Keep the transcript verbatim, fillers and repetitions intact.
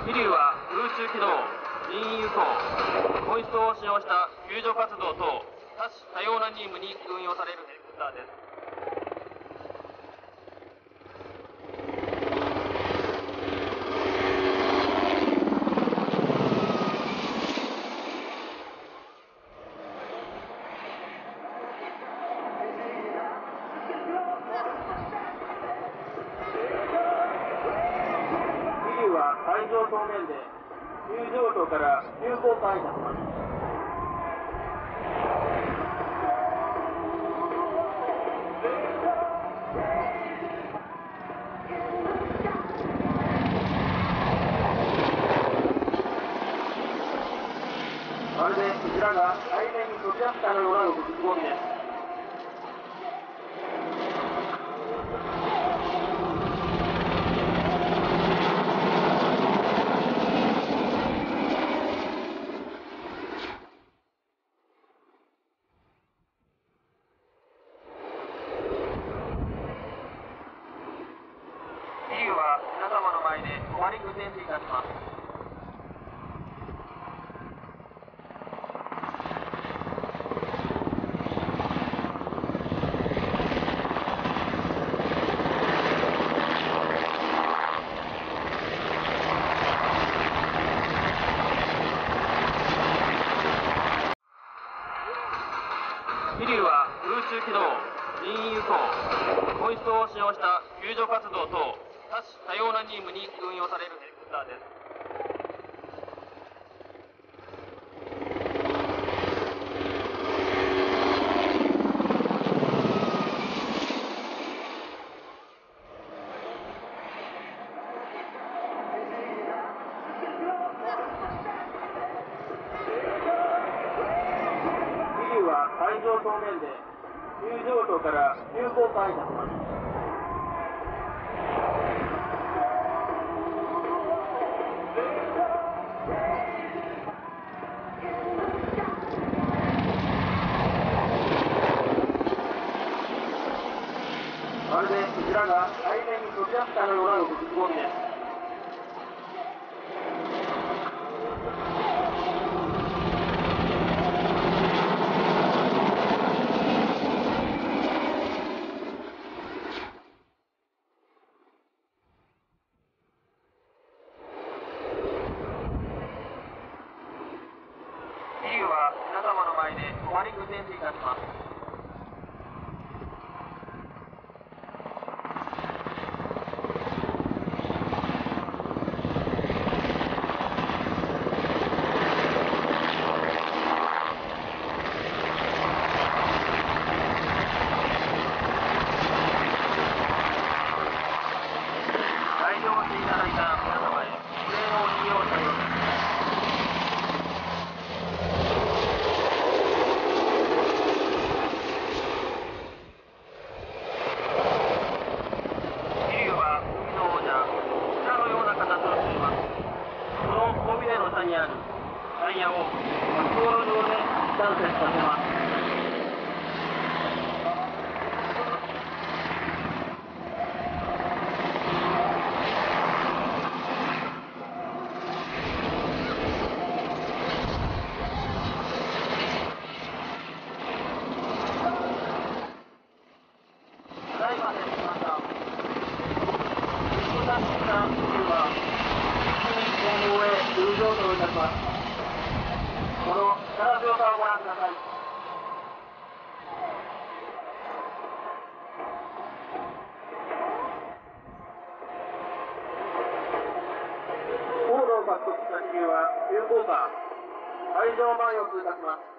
飛竜は空中機動、人員輸送、ホイストを使用した救助活動等多種多様な任務に運用されるヘリコプターです。海上正面で急上昇から急降下いたします。まるでクジラが海面に飛び出すかのような動きです。飛竜は皆様の前で止まり運転いたします。飛竜は空中機動、人員輸送、ホイストを使用した救助活動等多種多様な任務に運用されるヘリコプターです。海上正面で急上昇から急降下いたします。まるでクジラが海面に飛び出すかのような動きです。飛竜は皆様の前で止まり運転いたします。来場していただいた皆様へお礼のお辞儀をしたいます。にあるタイヤを滑走路上で断接させます。ただいま接しました。到着した飛竜は後方へ急上昇いたします。この力強さをご覧ください。高度を獲得した飛竜は急降下、海上前を通過します。